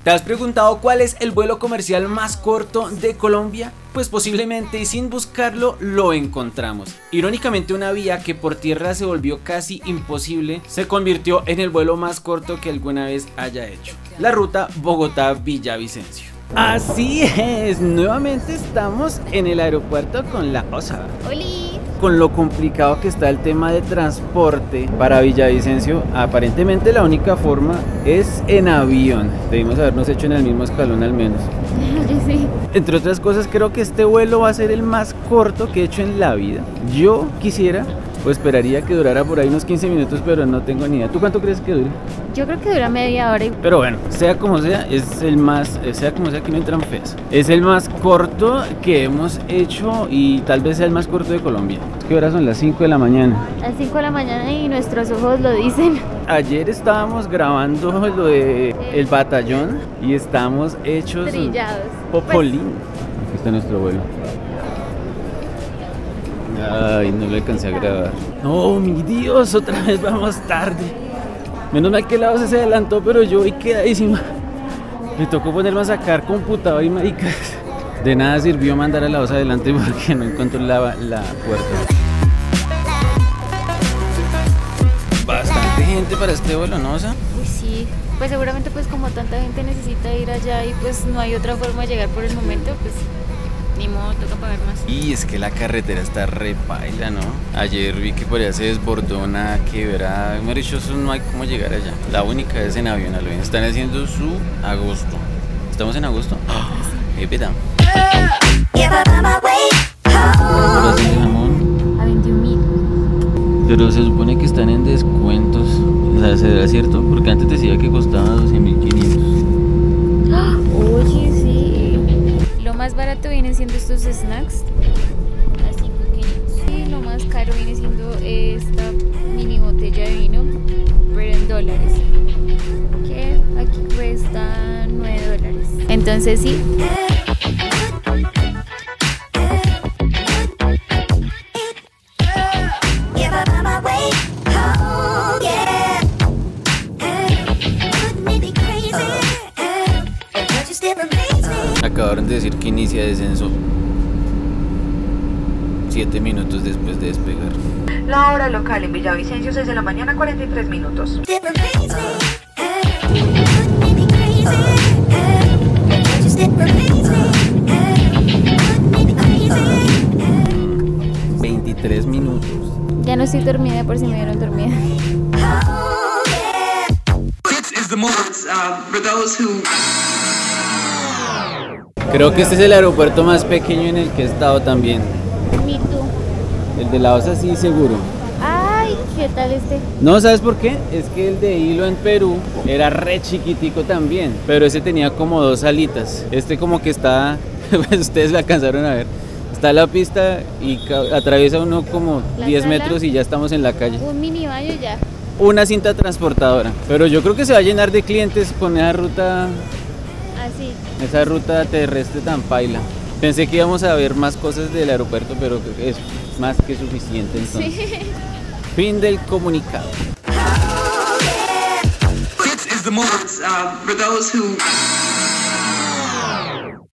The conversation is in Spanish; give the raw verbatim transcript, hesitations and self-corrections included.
¿Te has preguntado cuál es el vuelo comercial más corto de Colombia? Pues posiblemente y sin buscarlo lo encontramos. Irónicamente, una vía que por tierra se volvió casi imposible se convirtió en el vuelo más corto que alguna vez haya hecho. La ruta Bogotá-Villavicencio. Así es, nuevamente estamos en el aeropuerto con la Osa. ¡Oli! Con lo complicado que está el tema de transporte para Villavicencio, aparentemente la única forma es en avión. Debimos habernos hecho en el mismo escalón al menos. Sí. Entre otras cosas, creo que este vuelo va a ser el más corto que he hecho en la vida. Yo quisiera, o esperaría que durara por ahí unos quince minutos, pero no tengo ni idea. ¿Tú cuánto crees que dure? Yo creo que dura media hora. Pero bueno, sea como sea, es el más, sea como sea, que no entran feas. Es el más corto que hemos hecho y tal vez sea el más corto de Colombia. ¿Qué horas son? Las cinco de la mañana. A las cinco de la mañana y nuestros ojos lo dicen. Ayer estábamos grabando lo de El Batallón y estamos hechos Trillados. popolín. Aquí está nuestro vuelo. Ay, no lo alcancé a grabar. No, mi Dios, otra vez vamos tarde. Menos mal que el lado se adelantó, pero yo voy quedadísima. Me tocó ponerme a sacar computador y maricas. De nada sirvió mandar a la voz adelante porque no encontró la, la puerta. Bastante gente para este vuelo, ¿no? O sea, Uy, sí. Pues seguramente pues como tanta gente necesita ir allá y pues no hay otra forma de llegar por el momento, pues ni modo, toca pagar más. y es que la carretera está re paila, ¿no? Ayer vi que por allá se desbordó una quebrada. Me dicho, eso no hay cómo llegar allá. La única es en avión, a lo bien. Están haciendo su agosto. ¿Estamos en agosto? ¡Ah! ¡Eh, peta! ¿Cuánto de jamón? A veintiún mil. Pero se supone que están en descuentos. O sea, ¿será cierto? Porque antes decía que costaba doce mil quinientos. Oye, sí. Lo más barato vienen siendo estos snacks. Así pequeños. Y lo más caro viene siendo esta mini botella de vino, pero en dólares. Que aquí cuesta nueve dólares. Entonces sí. Acabaron de decir que inicia descenso siete minutos después de despegar. La hora local en Villavicencio, seis de la mañana, cuarenta y tres minutos. veintitrés minutos. Ya no estoy dormida por si me dieron dormida. Creo que este es el aeropuerto más pequeño en el que he estado también. Ni tú. El de la Osa sí, seguro. Ay, ¿qué tal este? No, ¿sabes por qué? Es que el de Hilo en Perú era re chiquitico también, pero ese tenía como dos alitas. Este como que está, pues ustedes lo alcanzaron a ver. Está la pista y atraviesa uno como ¿La diez sala? metros y ya estamos en la calle. Un mini baño ya. Una cinta transportadora. Pero yo creo que se va a llenar de clientes con esa ruta, Así. esa ruta terrestre tan paila. Pensé que íbamos a ver más cosas del aeropuerto, pero es más que suficiente entonces. Sí. Fin del comunicado. This is the moment uh, for those who